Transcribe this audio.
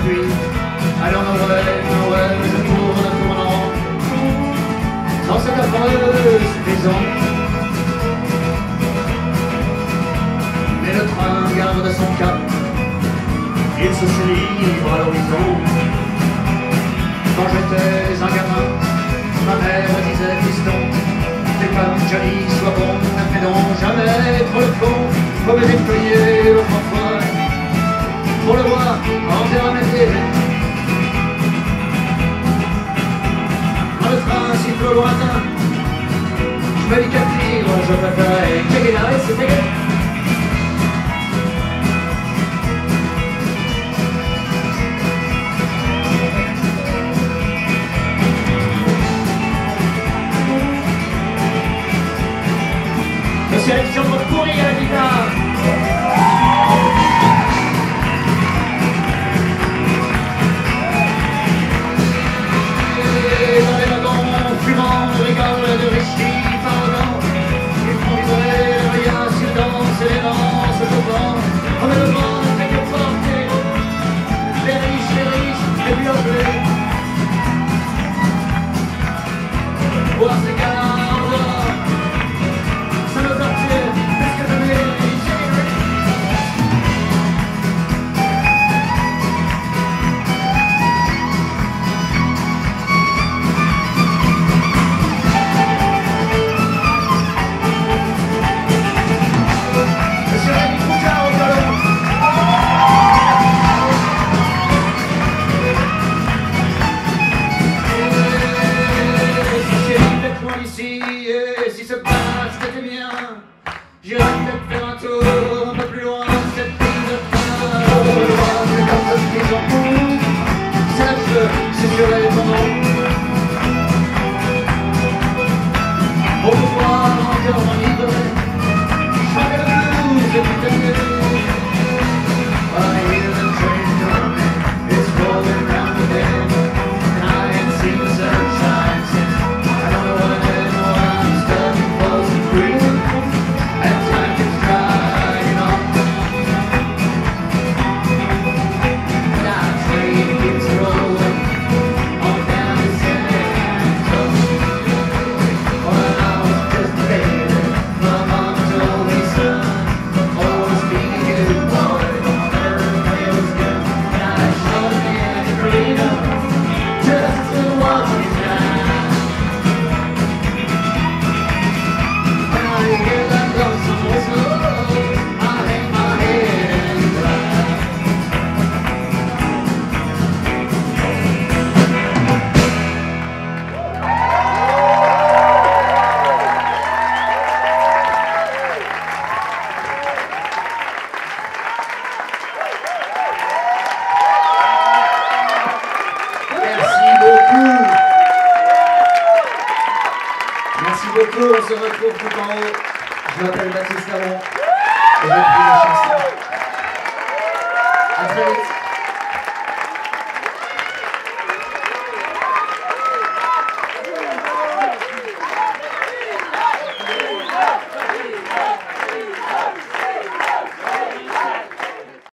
puis, allons Noël, je tournant dans cette affreuse maison. Mais le train garde son cap, il se livre à l'horizon. Quand j'étais un gamin, ma mère disait fiston, fais comme Johnny, sois bon, ne fais donc jamais trop le con. Faut me déployer au parfois pour le voir en terre dans le train siffle au lointain, je me dis qu'à pire, je préférais checker l'arrêt, c'était gay. Sélection de pourri à la guitare. Et dans les wagons fumants, on rigole de riches pardon. Ils font vibrer rien s'ils dansent et les danses au vent. On me demande quelque portée, les riches, les violets. Voir ces gars en dehors. Et si ce passe était bien, j'irais peut-être faire un tour un peu plus loin cette prise de train. C'est comme ça qu'ils en font, sache, c'est sur les moments. Pour pouvoir encore m'enivrer, chanter le blues et puis t'aimer. I hear the train coming, it's rolling round the bend, and I ain't seen the sunshine since I don't know what it is. Merci beaucoup, on se retrouve tout en haut. Je m'appelle Baptiste Caron et j'ai pris la chanson. À très vite.